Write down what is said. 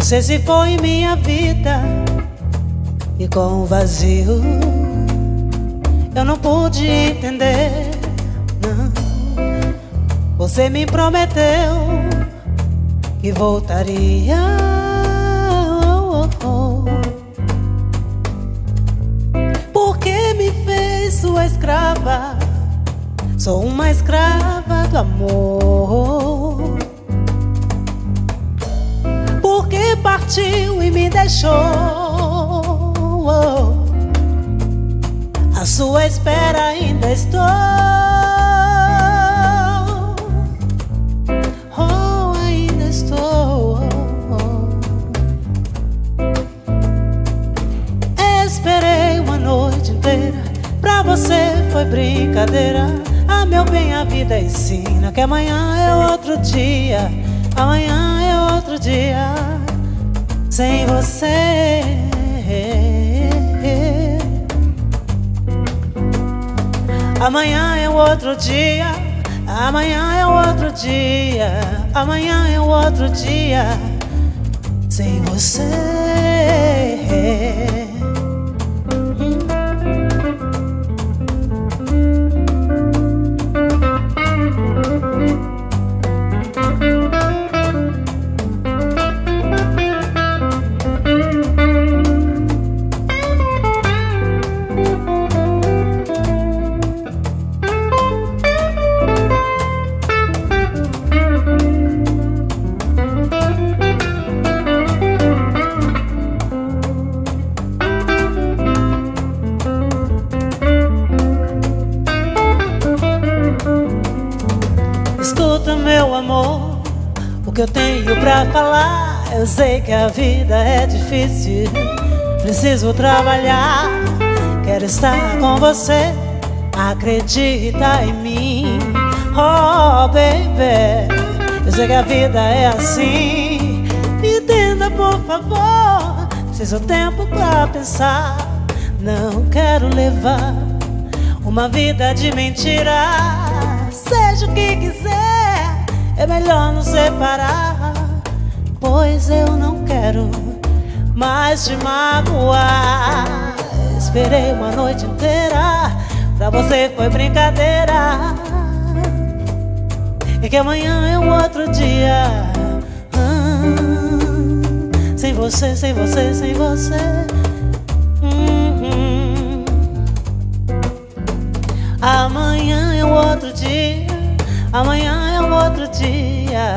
Você se foi em minha vida e com o vazio eu não pude entender, não. Você me prometeu que voltaria, porque me fez sua escrava. Sou uma escrava do amor. Porque partiu e me deixou, à sua espera ainda estou. Oh, ainda estou. Esperei uma noite inteira, pra você foi brincadeira. Ah, meu bem, a vida ensina que amanhã é outro dia. Amanhã é outro dia sem você. Amanhã é outro dia. Amanhã é outro dia. Amanhã é outro dia sem você. Escuta, meu amor, o que eu tenho pra falar. Eu sei que a vida é difícil, preciso trabalhar. Quero estar com você, acredita em mim. Oh, baby, eu sei que a vida é assim. Me entenda, por favor, preciso tempo pra pensar. Não quero levar uma vida de mentira. Seja o que quiser, é melhor nos separar, pois eu não quero mais te magoar. Esperei uma noite inteira, pra você foi brincadeira, e que amanhã é um outro dia. Sem você, sem você, sem você. Amanhã é um outro dia. Amanhã é um outro dia